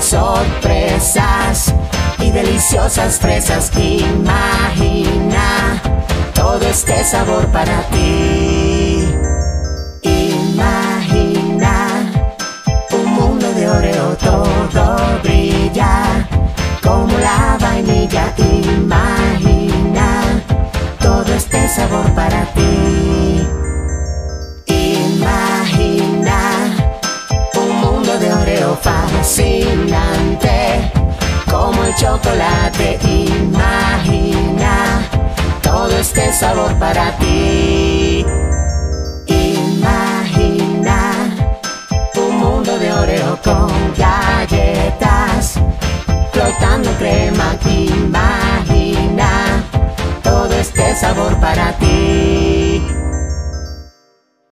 sorpresas y deliciosas fresas. Imagina todo este sabor para ti. Imagina un mundo de Oreo, todo brilla como la vainilla. Imagina todo este sabor para ti. Imagina un mundo de Oreo fascinante como el chocolate. Imagina todo este sabor para ti.